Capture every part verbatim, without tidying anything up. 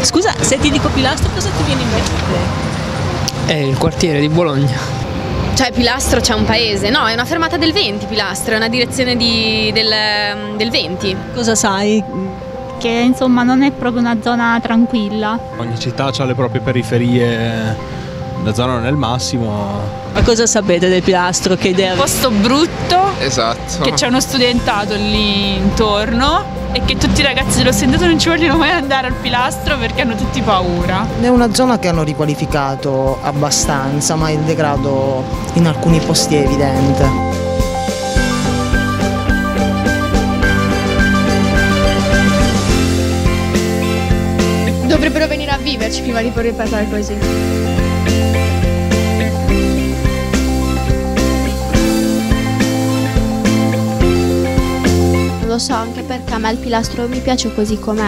Scusa, se ti dico Pilastro cosa ti viene in mente? È il quartiere di Bologna. Cioè Pilastro c'è un paese, no, è una fermata del venti Pilastro, è una direzione di, del, del venti. Cosa sai? Che insomma non è proprio una zona tranquilla. Ogni città ha le proprie periferie, la zona non è il massimo. Ma cosa sapete del Pilastro? Che idea? Un posto brutto, esatto, che c'è uno studentato lì intorno e che tutti i ragazzi dello studentato non ci vogliono mai andare al Pilastro perché hanno tutti paura. È una zona che hanno riqualificato abbastanza, ma il degrado in alcuni posti è evidente. Dovrebbero venire a viverci prima di ripetere così. Lo so, anche perché a me il Pilastro mi piace così com'è.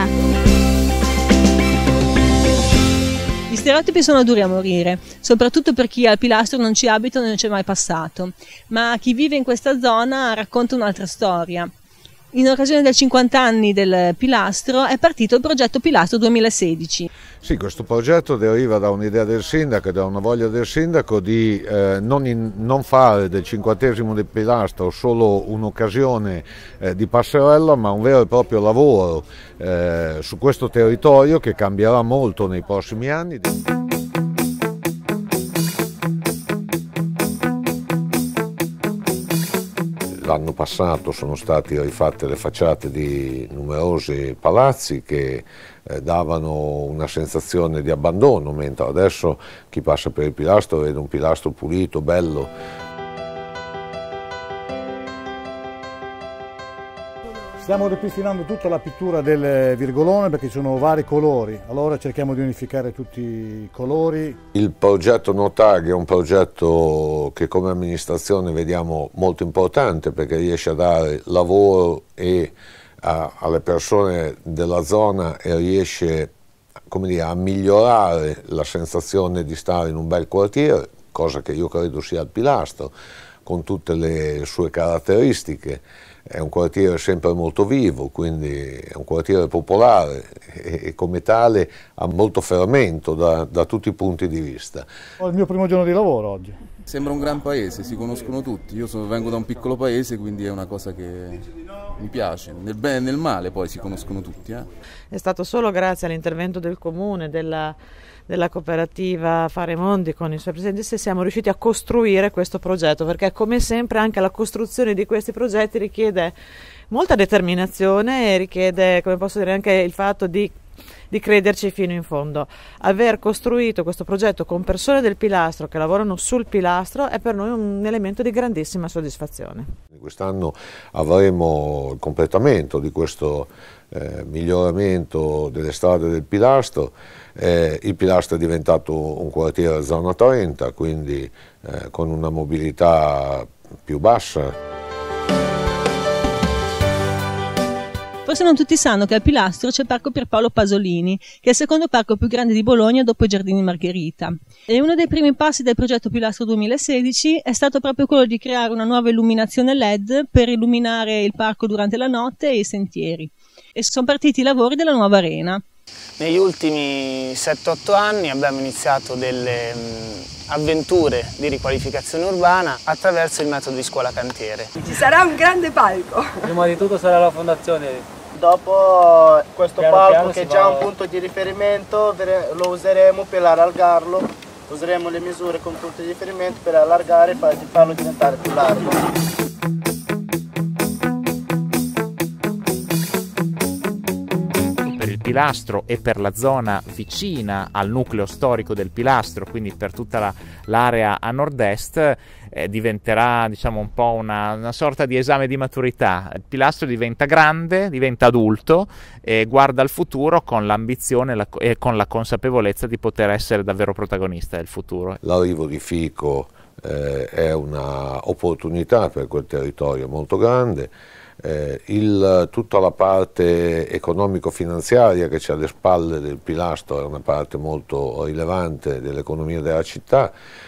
Gli stereotipi sono duri a morire, soprattutto per chi al Pilastro non ci abita e non ci è mai passato, ma chi vive in questa zona racconta un'altra storia. In occasione del cinquanta anni del Pilastro è partito il progetto Pilastro duemilasedici. Sì, questo progetto deriva da un'idea del sindaco e da una voglia del sindaco di eh, non, in, non fare del cinquantesimo del Pilastro solo un'occasione eh, di passerella, ma un vero e proprio lavoro eh, su questo territorio che cambierà molto nei prossimi anni. L'anno passato sono state rifatte le facciate di numerosi palazzi che eh, davano una sensazione di abbandono, mentre adesso chi passa per il Pilastro vede un Pilastro pulito, bello. Stiamo ripristinando tutta la pittura del virgolone perché ci sono vari colori, allora cerchiamo di unificare tutti i colori. Il progetto Notag è un progetto che come amministrazione vediamo molto importante perché riesce a dare lavoro e a, alle persone della zona e riesce, come dire, a migliorare la sensazione di stare in un bel quartiere, cosa che io credo sia il Pilastro, con tutte le sue caratteristiche. È un quartiere sempre molto vivo, quindi è un quartiere popolare e, e come tale ha molto fermento da, da tutti i punti di vista. Ho il mio primo giorno di lavoro oggi. Sembra un gran paese, si conoscono tutti, io sono, vengo da un piccolo paese quindi è una cosa che mi piace, nel bene e nel male poi si conoscono tutti. Eh. È stato solo grazie all'intervento del comune, della, della cooperativa Fare Mondi con i suoi presidenti se siamo riusciti a costruire questo progetto, perché come sempre anche la costruzione di questi progetti richiede molta determinazione e richiede, come posso dire, anche il fatto di di crederci fino in fondo. Aver costruito questo progetto con persone del Pilastro che lavorano sul Pilastro è per noi un elemento di grandissima soddisfazione. Quest'anno avremo il completamento di questo eh, miglioramento delle strade del Pilastro. Eh, il Pilastro è diventato un quartiere zona trenta, quindi eh, con una mobilità più bassa. Forse non tutti sanno che al Pilastro c'è il Parco Pierpaolo Pasolini, che è il secondo parco più grande di Bologna dopo i Giardini Margherita. E uno dei primi passi del progetto Pilastro duemilasedici è stato proprio quello di creare una nuova illuminazione L E D per illuminare il parco durante la notte e i sentieri. E sono partiti i lavori della nuova arena. Negli ultimi sette otto anni abbiamo iniziato delle mh, avventure di riqualificazione urbana attraverso il metodo di scuola cantiere. Ci sarà un grande palco. Prima di tutto sarà la fondazione. Dopo questo piano palco piano che è va... già un punto di riferimento lo useremo per allargarlo, useremo le misure come punto di riferimento per allargare e farlo diventare più largo. Pilastro e per la zona vicina al nucleo storico del Pilastro, quindi per tutta l'area la, a nord-est, eh, diventerà, diciamo, un po' una, una sorta di esame di maturità. Il Pilastro diventa grande, diventa adulto e guarda al futuro con l'ambizione e con la consapevolezza di poter essere davvero protagonista del futuro. L'arrivo di Fico eh, è un'opportunità per quel territorio molto grande. Eh, il, tutta la parte economico-finanziaria che c'è alle spalle del Pilastro è una parte molto rilevante dell'economia della città,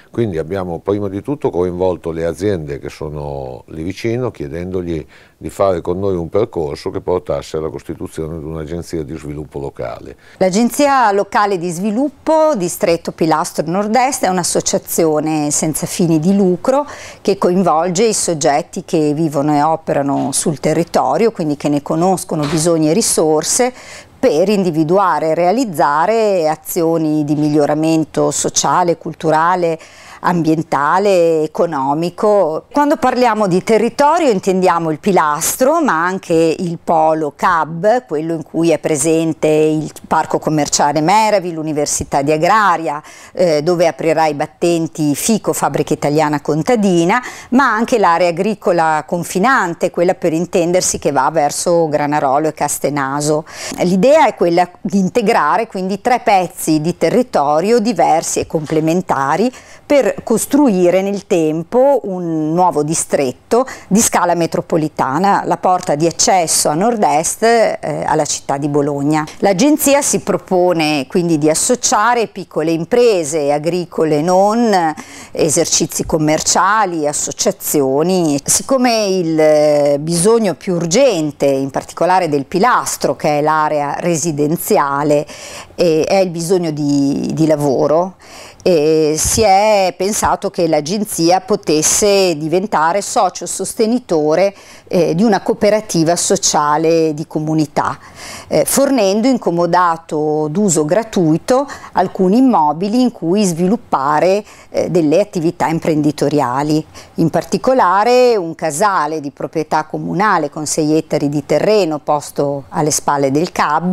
Quindi abbiamo prima di tutto coinvolto le aziende che sono lì vicino, chiedendogli di fare con noi un percorso che portasse alla costituzione di un'agenzia di sviluppo locale. L'Agenzia Locale di Sviluppo Distretto Pilastro Nord-Est è un'associazione senza fini di lucro che coinvolge i soggetti che vivono e operano sul territorio, quindi che ne conoscono bisogni e risorse, per individuare e realizzare azioni di miglioramento sociale, culturale, ambientale, economico. Quando parliamo di territorio intendiamo il pilastro, ma anche il polo C A B, quello in cui è presente il parco commerciale Meravi, l'Università di Agraria, eh, dove aprirà i battenti Fico, Fabbrica Italiana Contadina, ma anche l'area agricola confinante, quella per intendersi che va verso Granarolo e Castenaso. L'idea è quella di integrare quindi tre pezzi di territorio diversi e complementari per costruire nel tempo un nuovo distretto di scala metropolitana, la porta di accesso a nord-est eh, alla città di Bologna. L'agenzia si propone quindi di associare piccole imprese, agricole non, esercizi commerciali, associazioni. Siccome il bisogno più urgente, in particolare del pilastro, che è l'area residenziale, eh, è il bisogno di, di lavoro, E si è pensato che l'agenzia potesse diventare socio sostenitore eh, di una cooperativa sociale di comunità, eh, fornendo in comodato d'uso gratuito alcuni immobili in cui sviluppare eh, delle attività imprenditoriali. In particolare un casale di proprietà comunale con sei ettari di terreno posto alle spalle del C A B,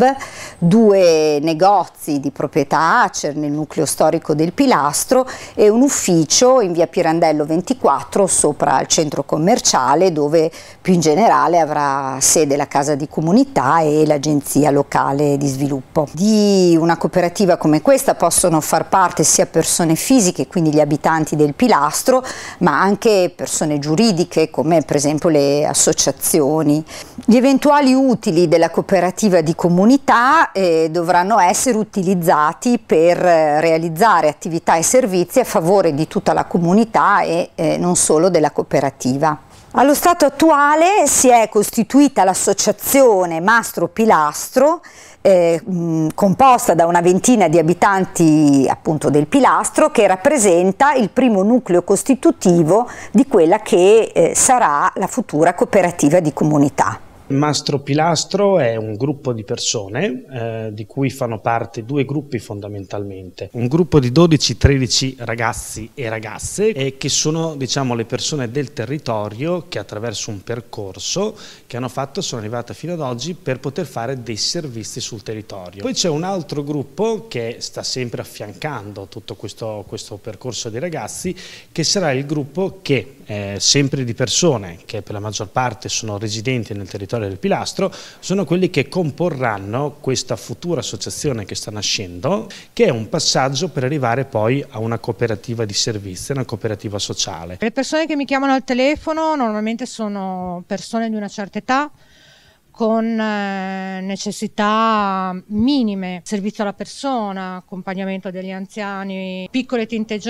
due negozi di proprietà Acer nel nucleo storico del Pilastro e un ufficio in via Pirandello ventiquattro sopra al centro commerciale, dove più in generale avrà sede la casa di comunità e l'agenzia locale di sviluppo. Di una cooperativa come questa possono far parte sia persone fisiche, quindi gli abitanti del Pilastro, ma anche persone giuridiche come per esempio le associazioni. Gli eventuali utili della cooperativa di comunità eh, dovranno essere utilizzati per realizzare attività e servizi a favore di tutta la comunità e eh, non solo della cooperativa. Allo stato attuale si è costituita l'associazione Mastro Pilastro, eh, mh, composta da una ventina di abitanti appunto del Pilastro, che rappresenta il primo nucleo costitutivo di quella che eh, sarà la futura cooperativa di comunità. Mastro Pilastro è un gruppo di persone eh, di cui fanno parte due gruppi fondamentalmente, un gruppo di dodici tredici ragazzi e ragazze eh, che sono, diciamo, le persone del territorio che attraverso un percorso che hanno fatto sono arrivate fino ad oggi per poter fare dei servizi sul territorio. Poi c'è un altro gruppo che sta sempre affiancando tutto questo, questo percorso di ragazzi, che sarà il gruppo che eh, sempre di persone che per la maggior parte sono residenti nel territorio del Pilastro, sono quelli che comporranno questa futura associazione che sta nascendo, che è un passaggio per arrivare poi a una cooperativa di servizi, una cooperativa sociale. Le persone che mi chiamano al telefono normalmente sono persone di una certa età, con eh, necessità minime, servizio alla persona, accompagnamento degli anziani, piccole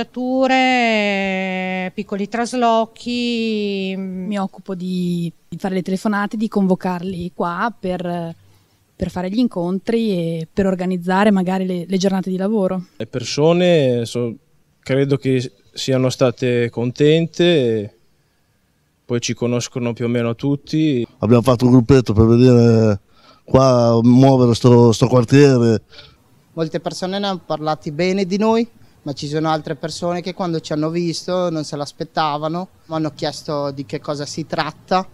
tinteggiature, piccoli traslochi. Mi occupo di, di fare le telefonate, di convocarli qua per, per fare gli incontri e per organizzare magari le, le giornate di lavoro. Le persone so, credo che siano state contente, e poi ci conoscono più o meno tutti. Abbiamo fatto un gruppetto per vedere qua muovere sto, sto quartiere. Molte persone ne hanno parlato bene di noi, ma ci sono altre persone che quando ci hanno visto non se l'aspettavano, mi hanno chiesto di che cosa si tratta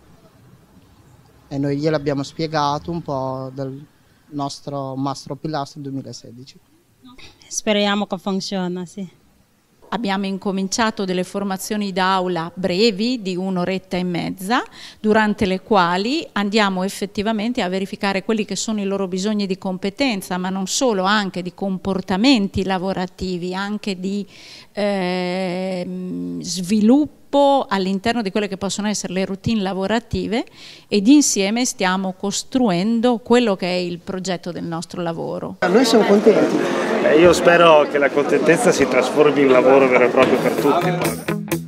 e noi gliel'abbiamo spiegato un po' del nostro Mastro Pilastro duemilasedici. Speriamo che funzioni, sì. Abbiamo incominciato delle formazioni d'aula brevi di un'oretta e mezza, durante le quali andiamo effettivamente a verificare quelli che sono i loro bisogni di competenza, ma non solo, anche di comportamenti lavorativi, anche di eh, sviluppo all'interno di quelle che possono essere le routine lavorative, ed insieme stiamo costruendo quello che è il progetto del nostro lavoro. Noi siamo contenti. Eh, io spero che la contentezza si trasformi in lavoro vero e proprio per tutti.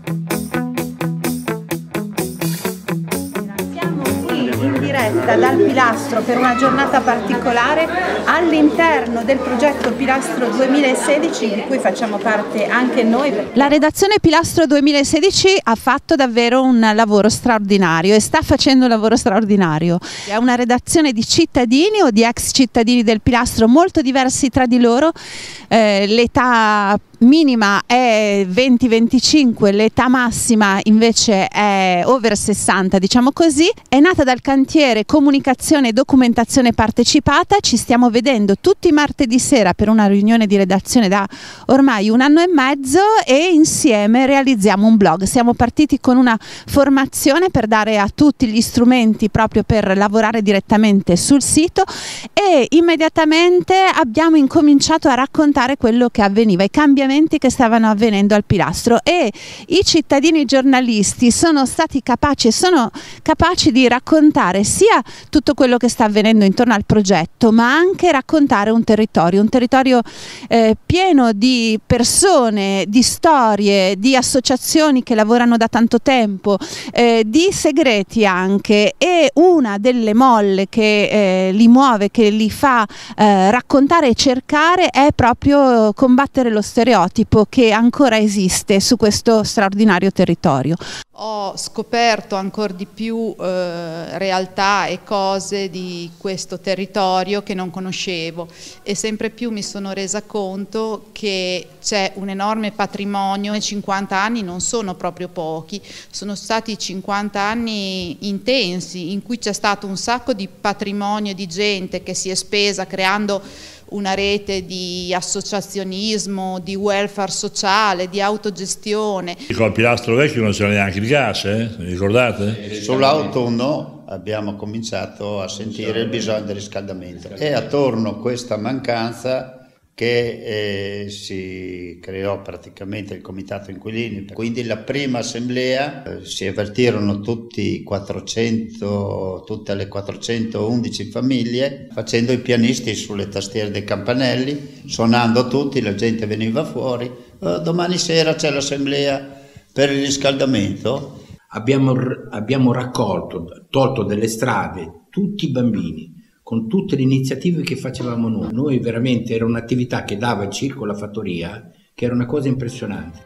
Dal Pilastro per una giornata particolare all'interno del progetto Pilastro duemilasedici di cui facciamo parte anche noi. La redazione Pilastro duemilasedici ha fatto davvero un lavoro straordinario e sta facendo un lavoro straordinario. È una redazione di cittadini o di ex cittadini del Pilastro molto diversi tra di loro. Eh, l'età minima è venti venticinque, l'età massima invece è over sessanta, diciamo così. È nata dal cantiere Comunicazione e Documentazione Partecipata. Ci stiamo vedendo tutti i martedì sera per una riunione di redazione da ormai un anno e mezzo e insieme realizziamo un blog. Siamo partiti con una formazione per dare a tutti gli strumenti proprio per lavorare direttamente sul sito e immediatamente abbiamo incominciato a raccontare quello che avveniva, i cambiamenti che stavano avvenendo al Pilastro, e i cittadini giornalisti sono stati capaci e sono capaci di raccontare sia tutto quello che sta avvenendo intorno al progetto, ma anche raccontare un territorio, un territorio eh, pieno di persone, di storie, di associazioni che lavorano da tanto tempo, eh, di segreti anche, e una delle molle che eh, li muove, che li fa eh, raccontare e cercare è proprio combattere lo stereotipo che ancora esiste su questo straordinario territorio. Ho scoperto ancora di più eh, realtà e cose di questo territorio che non conoscevo e sempre più mi sono resa conto che c'è un enorme patrimonio e cinquanta anni non sono proprio pochi, sono stati cinquanta anni intensi in cui c'è stato un sacco di patrimonio di gente che si è spesa creando una rete di associazionismo, di welfare sociale, di autogestione. Col Pilastro vecchio non c'era neanche il gas, eh? Ricordate? Sull'autunno abbiamo cominciato a sentire il bisogno del riscaldamento e attorno a questa mancanza che eh, si creò praticamente il comitato inquilini. Quindi la prima assemblea eh, si avvertirono tutti quattrocento, tutte le quattrocentoundici famiglie facendo i pianisti sulle tastiere dei campanelli, suonando tutti, la gente veniva fuori. Eh, domani sera c'è l'assemblea per il riscaldamento. Abbiamo, abbiamo raccolto, tolto delle strade tutti i bambini, con tutte le iniziative che facevamo noi. Noi veramente era un'attività che dava il circo alla fattoria, che era una cosa impressionante.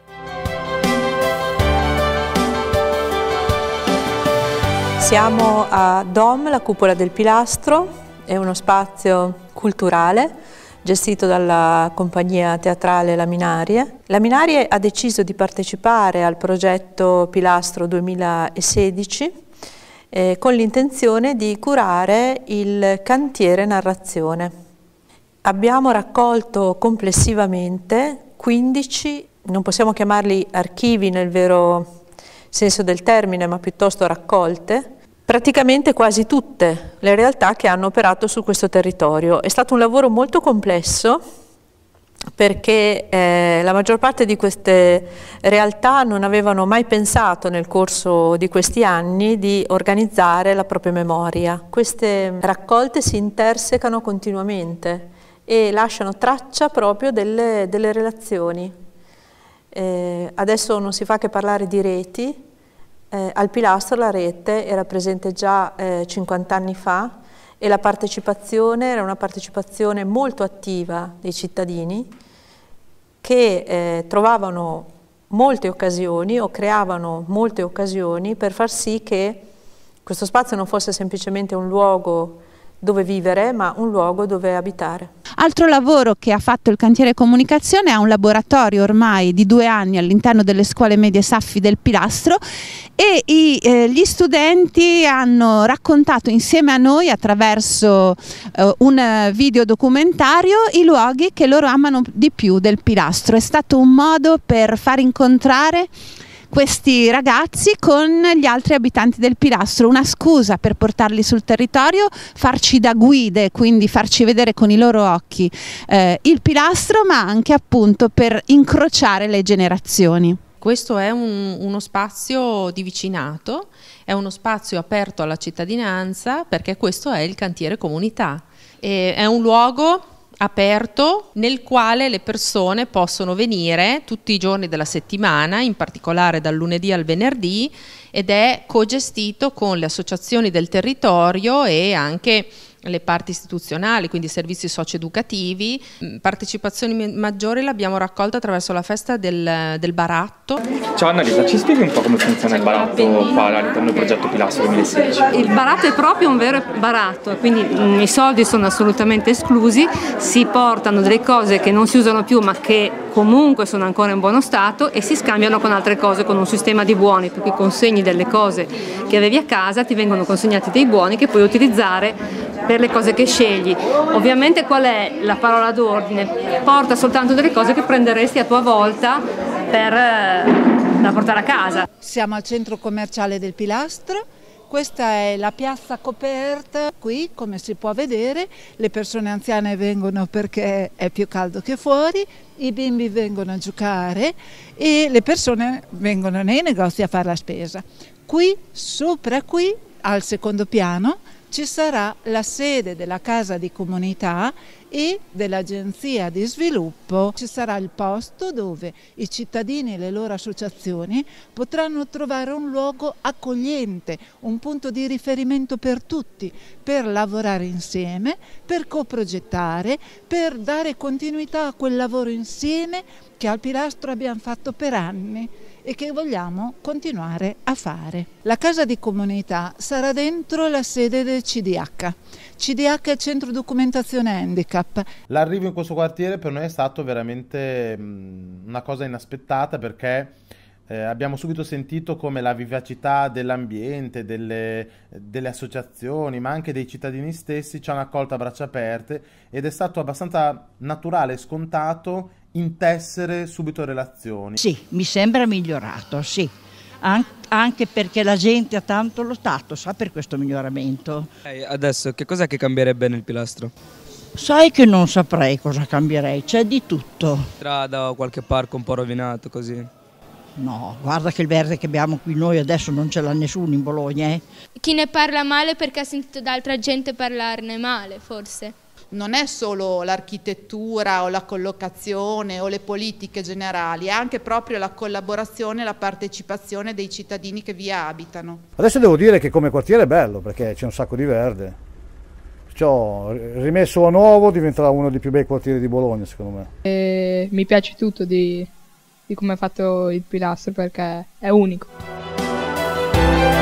Siamo a Dom, la cupola del Pilastro, è uno spazio culturale gestito dalla compagnia teatrale La Minarie. La Minarie ha deciso di partecipare al progetto Pilastro duemilasedici Eh, con l'intenzione di curare il cantiere narrazione. Abbiamo raccolto complessivamente quindici, non possiamo chiamarli archivi nel vero senso del termine, ma piuttosto raccolte, praticamente quasi tutte le realtà che hanno operato su questo territorio. È stato un lavoro molto complesso, perché eh, la maggior parte di queste realtà non avevano mai pensato nel corso di questi anni di organizzare la propria memoria. Queste raccolte si intersecano continuamente e lasciano traccia proprio delle, delle relazioni. Eh, adesso non si fa che parlare di reti. Eh, al Pilastro la rete era presente già eh, cinquanta anni fa, e la partecipazione era una partecipazione molto attiva dei cittadini che eh, trovavano molte occasioni o creavano molte occasioni per far sì che questo spazio non fosse semplicemente un luogo dove vivere, ma un luogo dove abitare. Altro lavoro che ha fatto il cantiere Comunicazione è un laboratorio ormai di due anni all'interno delle scuole medie Saffi del Pilastro, e i, eh, gli studenti hanno raccontato insieme a noi attraverso eh, un video documentario i luoghi che loro amano di più del Pilastro. È stato un modo per far incontrare questi ragazzi con gli altri abitanti del Pilastro, una scusa per portarli sul territorio, farci da guide, quindi farci vedere con i loro occhi eh, il Pilastro, ma anche appunto per incrociare le generazioni. Questo è un, uno spazio di vicinato, è uno spazio aperto alla cittadinanza, perché questo è il cantiere comunità. E è un luogo aperto nel quale le persone possono venire tutti i giorni della settimana, in particolare dal lunedì al venerdì, ed è cogestito con le associazioni del territorio e anche le parti istituzionali, quindi i servizi socioeducativi. Partecipazioni maggiori l'abbiamo raccolta attraverso la festa del, del baratto. Ciao Annalisa, ci spieghi un po' come funziona il baratto qua all'interno del progetto Pilastro duemilasedici? Il baratto è proprio un vero baratto, quindi mh, i soldi sono assolutamente esclusi, si portano delle cose che non si usano più ma che comunque sono ancora in buono stato e si scambiano con altre cose, con un sistema di buoni, per cui consegni delle cose che avevi a casa, ti vengono consegnati dei buoni che puoi utilizzare per le cose che scegli. Ovviamente qual è la parola d'ordine? Porta soltanto delle cose che prenderesti a tua volta per, eh, da portare a casa. Siamo al centro commerciale del Pilastro, questa è la piazza coperta, qui come si può vedere le persone anziane vengono perché è più caldo che fuori, i bimbi vengono a giocare e le persone vengono nei negozi a fare la spesa. Qui, sopra qui, al secondo piano, ci sarà la sede della Casa di Comunità e dell'Agenzia di Sviluppo. Ci sarà il posto dove i cittadini e le loro associazioni potranno trovare un luogo accogliente, un punto di riferimento per tutti, per lavorare insieme, per coprogettare, per dare continuità a quel lavoro insieme che al Pilastro abbiamo fatto per anni e che vogliamo continuare a fare. La Casa di Comunità sarà dentro la sede del C D H. C D H è il Centro Documentazione Handicap. L'arrivo in questo quartiere per noi è stato veramente mh, una cosa inaspettata, perché eh, abbiamo subito sentito come la vivacità dell'ambiente, delle, delle associazioni, ma anche dei cittadini stessi ci hanno accolto a braccia aperte, ed è stato abbastanza naturale e scontato intessere subito relazioni. Sì, mi sembra migliorato, sì, An- anche perché la gente ha tanto lottato, sa, per questo miglioramento. Eh, adesso che cos'è che cambierebbe nel Pilastro? Sai che non saprei cosa cambierei, c'è di tutto. Strada o qualche parco un po' rovinato così? No, guarda che il verde che abbiamo qui noi adesso non ce l'ha nessuno in Bologna. Eh? Chi ne parla male perché ha sentito da altra gente parlarne male, forse. Non è solo l'architettura o la collocazione o le politiche generali, è anche proprio la collaborazione e la partecipazione dei cittadini che vi abitano. Adesso devo dire che come quartiere è bello perché c'è un sacco di verde. Perciò rimesso a nuovo diventerà uno dei più bei quartieri di Bologna, secondo me. E mi piace tutto di, di come è fatto il Pilastro perché è unico.